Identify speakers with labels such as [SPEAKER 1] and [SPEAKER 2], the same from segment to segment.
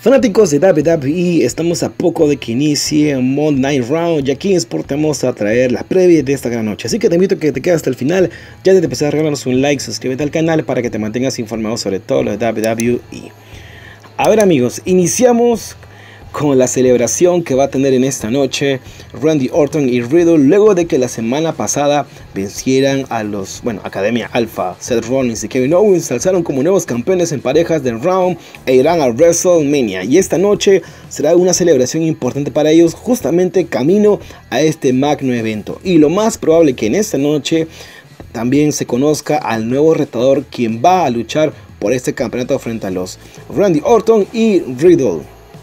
[SPEAKER 1] Fanáticos de WWE, estamos a poco de que inicie Monday Night Raw y aquí en Sport te vamos a traer la previa de esta gran noche. Así que te invito a que te quedes hasta el final. Ya te empezar a regalarnos un like, suscríbete al canal para que te mantengas informado sobre todo lo de WWE. A ver amigos, iniciamos con la celebración que va a tener en esta noche Randy Orton y Riddle luego de que la semana pasada vencieran a los, Academia Alpha. Seth Rollins y Kevin Owens se alzaron como nuevos campeones en parejas del Raw e irán a WrestleMania, y esta noche será una celebración importante para ellos, justamente camino a este magno evento, y lo más probable que en esta noche también se conozca al nuevo retador quien va a luchar por este campeonato frente a los Randy Orton y Riddle.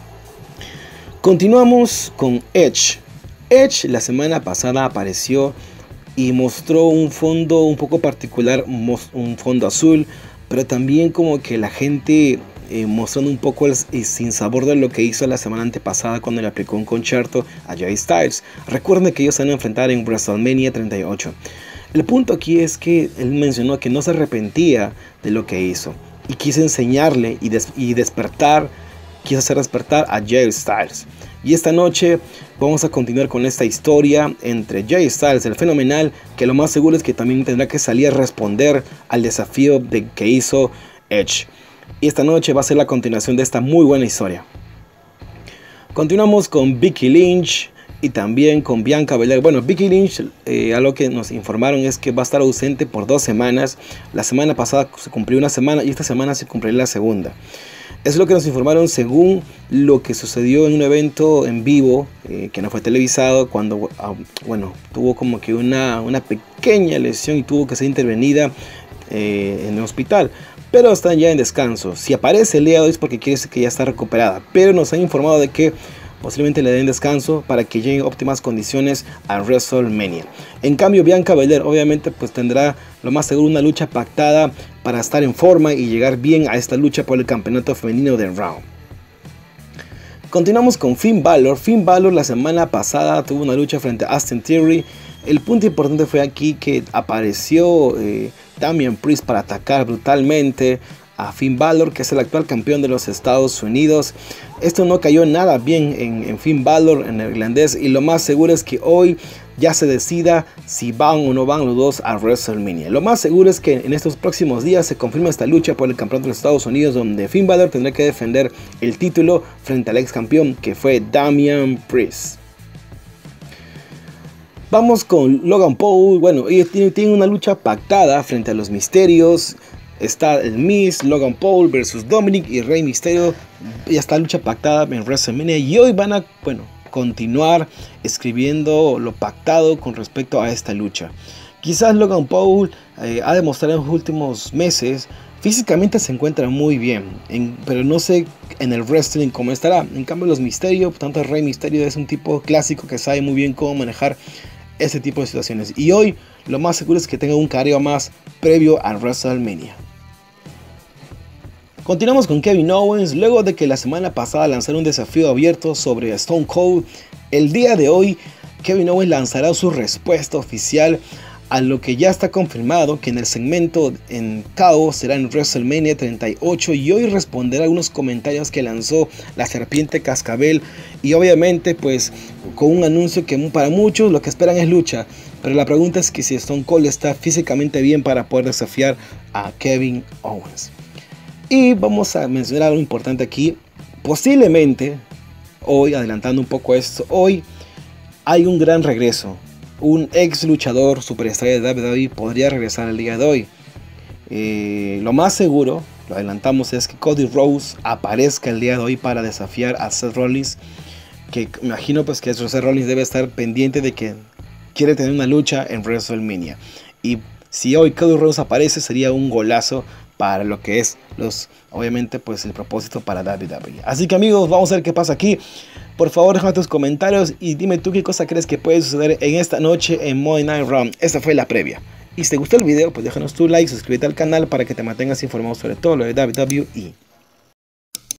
[SPEAKER 1] Continuamos con Edge. Edge la semana pasada apareció y mostró un fondo un poco particular, un fondo azul, pero también como que la gente mostrando un poco el sinsabor de lo que hizo la semana antepasada cuando le aplicó un concierto a Jay Styles. Recuerden que ellos se van a enfrentar en WrestleMania 38. El punto aquí es que él mencionó que no se arrepentía de lo que hizo y quiso enseñarle quiso hacer despertar a Jay Styles. Y esta noche vamos a continuar con esta historia entre Jay Styles, el fenomenal, que lo más seguro es que también tendrá que salir a responder al desafío que hizo Edge. Y esta noche va a ser la continuación de esta muy buena historia. Continuamos con Becky Lynch y también con Bianca Belair. Bueno, Becky Lynch, algo que nos informaron es que va a estar ausente por 2 semanas. La semana pasada se cumplió una semana y esta semana se cumplirá la segunda. Es lo que nos informaron según lo que sucedió en un evento en vivo que no fue televisado, cuando tuvo como que una pequeña lesión y tuvo que ser intervenida en el hospital, pero está ya en descanso. Si aparece el día de hoy es porque quiere decir que ya está recuperada, pero nos han informado de que posiblemente le den descanso para que llegue en óptimas condiciones a WrestleMania. En cambio, Bianca Belair obviamente pues tendrá lo más seguro una lucha pactada para estar en forma y llegar bien a esta lucha por el campeonato femenino de Raw. Continuamos con Finn Balor. Finn Balor la semana pasada tuvo una lucha frente a Austin Theory. El punto importante fue aquí que apareció Damian Priest para atacar brutalmente a Finn Balor, que es el actual campeón de los Estados Unidos. Esto no cayó nada bien en Finn Balor, en el irlandés, y lo más seguro es que hoy ya se decida si van o no van los dos a WrestleMania. Lo más seguro es que en estos próximos días se confirme esta lucha por el campeonato de los Estados Unidos, donde Finn Balor tendrá que defender el título frente al ex campeón que fue Damian Priest. Vamos con Logan Paul. Bueno, ellos tienen una lucha pactada frente a los Misterios. Está el Miz, Logan Paul versus Dominic y Rey Mysterio. Ya está lucha pactada en WrestleMania y hoy van a continuar escribiendo lo pactado con respecto a esta lucha. Quizás Logan Paul ha demostrado en los últimos meses físicamente se encuentra muy bien, pero no sé en el wrestling cómo estará. En cambio los Mysterio, tanto el Rey Mysterio es un tipo clásico que sabe muy bien cómo manejar ese tipo de situaciones, y hoy lo más seguro es que tenga un careo más previo a WrestleMania. Continuamos con Kevin Owens. Luego de que la semana pasada lanzaron un desafío abierto sobre Stone Cold, el día de hoy Kevin Owens lanzará su respuesta oficial a lo que ya está confirmado, que en el segmento en cabo será en WrestleMania 38, y hoy responderá a algunos comentarios que lanzó la serpiente cascabel, y obviamente pues con un anuncio que para muchos lo que esperan es lucha, pero la pregunta es que si Stone Cold está físicamente bien para poder desafiar a Kevin Owens. Y vamos a mencionar algo importante aquí. Posiblemente hoy, adelantando un poco esto, hoy hay un gran regreso. Un ex luchador superestrella de WWE podría regresar el día de hoy. Lo más seguro, lo adelantamos, es que Cody Rhodes aparezca el día de hoy para desafiar a Seth Rollins, que imagino pues que Seth Rollins debe estar pendiente de que quiere tener una lucha en WrestleMania. Y si hoy Cody Rhodes aparece, sería un golazo para lo que es obviamente pues el propósito para WWE. Así que amigos, vamos a ver qué pasa aquí. Por favor, déjame tus comentarios y dime tú qué cosa crees que puede suceder en esta noche en Monday Night Raw. Esta fue la previa. Y si te gustó el video, pues déjanos tu like, suscríbete al canal para que te mantengas informado sobre todo lo de WWE.